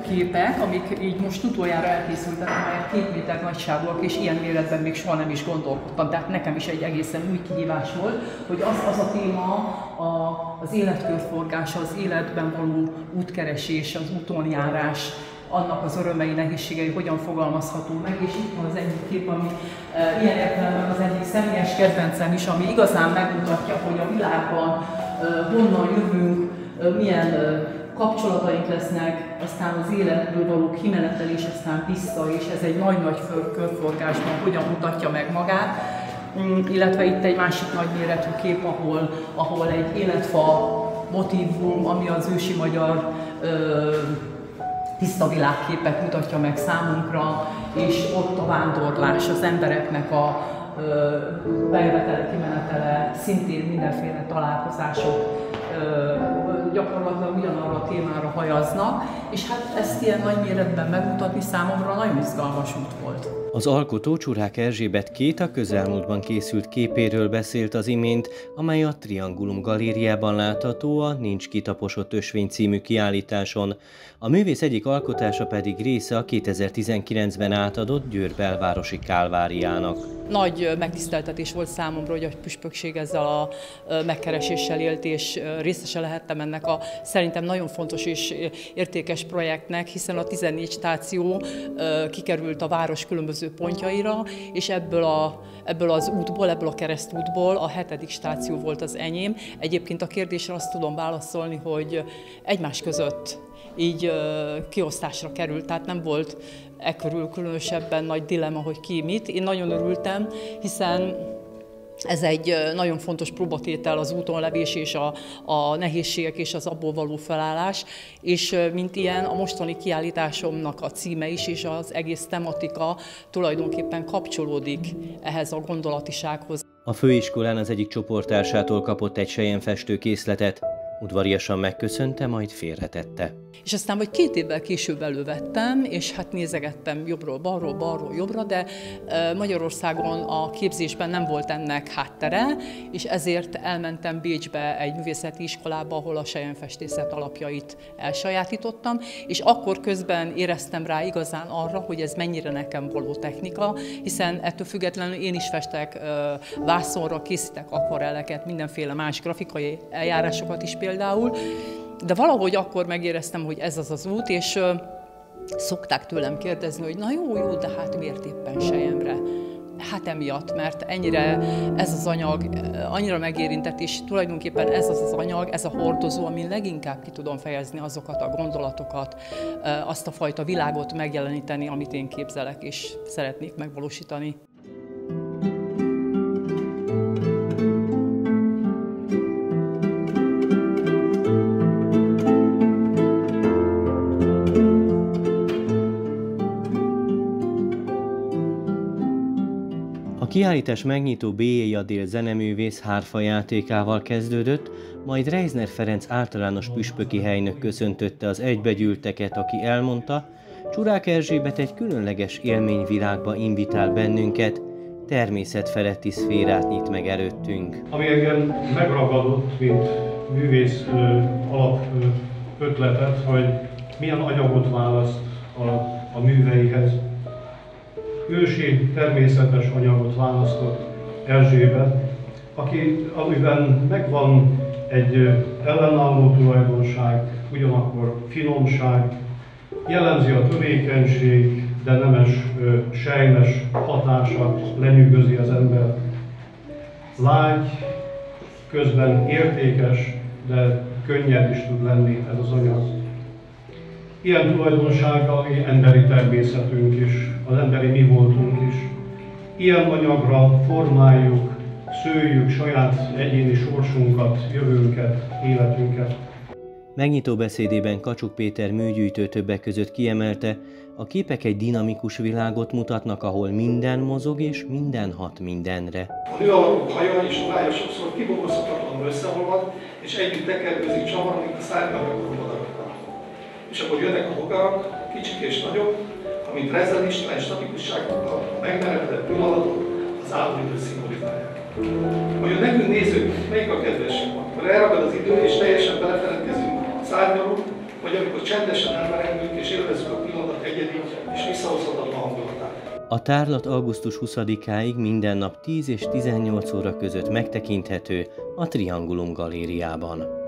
képek, amik így most utoljára elkészültek, amelyek 2 méter nagyságúak, és ilyen méretben még soha nem is gondolkodtam. Tehát nekem is egy egészen új kihívás volt, hogy az a téma, az életkörforgása, az életben való útkeresés, az útonjárás, annak az örömei, nehézségei hogyan fogalmazható meg, és itt van az egyik kép, ami ilyen értelemben az egyik személyes kedvencem is, ami igazán megmutatja, hogy a világban honnan jövünk, milyen kapcsolataink lesznek, aztán az életből való kimenetelés, aztán vissza, és ez egy nagy-nagy körforgásban hogyan mutatja meg magát. Illetve itt egy másik nagyméretű kép, ahol egy életfa motívum, ami az ősi magyar tiszta világképet mutatja meg számunkra, és ott a vándorlás, az embereknek a bejövetele, kimenetele, szintén mindenféle találkozások gyakorlatilag ugyanarra a témára hajaznak, és hát ezt ilyen nagy méretben megmutatni számomra nagyon izgalmas út volt. Az alkotó Csurák Erzsébet két a közelmúltban készült képéről beszélt az imént, amely a Triangulum galériában látható a Nincs kitaposott ösvény című kiállításon. A művész egyik alkotása pedig része a 2019-ben átadott Győr belvárosi kálváriának. Nagy megtiszteltetés volt számomra, hogy a püspökség ezzel a megkereséssel élt, és részese lehettem ennek a szerintem nagyon fontos és értékes projektnek, hiszen a 14 stáció kikerült a város különböző pontjaira, és ebből az útból, ebből a keresztútból a 7. stáció volt az enyém. Egyébként a kérdésre azt tudom válaszolni, hogy egymás között így kiosztásra került, tehát nem volt körül különösebben nagy dilemma, hogy ki mit. Én nagyon örültem, hiszen ez egy nagyon fontos próbatétel, az úton levés és a nehézségek és az abból való felállás, és mint ilyen a mostani kiállításomnak a címe is, és az egész tematika tulajdonképpen kapcsolódik ehhez a gondolatisághoz. A főiskolán az egyik csoporttársától kapott egy selyemfestő készletet, udvariasan megköszönte, majd félretette. És aztán vagy 2 évvel később elővettem, és hát nézegettem jobbról, balról, jobbra, de Magyarországon a képzésben nem volt ennek háttere, és ezért elmentem Bécsbe egy művészeti iskolába, ahol a selyemfestészet alapjait elsajátítottam, és akkor közben éreztem rá igazán arra, hogy ez mennyire nekem való technika, hiszen ettől függetlenül én is festek vászonra, készítek akvarelleket, mindenféle más grafikai eljárásokat is például, de valahogy akkor megéreztem, hogy ez az az út, és szokták tőlem kérdezni, hogy na jó, de hát miért éppen selyemre? Hát emiatt, mert ennyire ez az anyag annyira megérintett, és tulajdonképpen ez az az anyag, ez a hordozó, amin leginkább ki tudom fejezni azokat a gondolatokat, azt a fajta világot megjeleníteni, amit én képzelek és szeretnék megvalósítani. A kiállítás megnyitó B.J. Adél zeneművész hárfa játékával kezdődött, majd Reisner Ferenc általános püspöki helynök köszöntötte az egybegyűlteket, aki elmondta, Csurák Erzsébet egy különleges élményvilágba invitál bennünket, természetfeletti szférát nyit meg előttünk. Ami engem megragadott, mint művész alap ötletet, hogy milyen anyagot választ a műveihez. Ősi, természetes anyagot választott Erzsébet, amiben megvan egy ellenálló tulajdonság, ugyanakkor finomság, jellemzi a törékenység, de nemes, sejmes hatása, lenyűgözi az embert. Lágy, közben értékes, de könnyed is tud lenni ez az anyag. Ilyen tulajdonsággal emberi természetünk is, az emberi mi voltunk is. Ilyen anyagra formáljuk, szőjük saját egyéni sorsunkat, jövőnket, életünket. Megnyitó beszédében Kacsuk Péter műgyűjtő többek között kiemelte, a képek egy dinamikus világot mutatnak, ahol minden mozog és minden hat mindenre. A nő alakú haja és ruhája sokszor kibogozhatatlanul összeolvad, és együtt tekergőzik, csavarodik a szárnyalakon. És akkor jönnek a bogarak, kicsik és nagyok, amint rezelistelen statikussággal megmerevedett pillanatok az álomidőt szimbolizálják. Vajon nekünk nézők, melyik a kedvesebb? Amikor elragad az idő és teljesen belefeledkezünk a szárnyaló, vagy hogy amikor csendesen elmerengünk és élvezzük a pillanat egyedi és visszahozhatatlan hangulatát. A tárlat augusztus 20-áig minden nap 10 és 18 óra között megtekinthető a Triangulum galériában.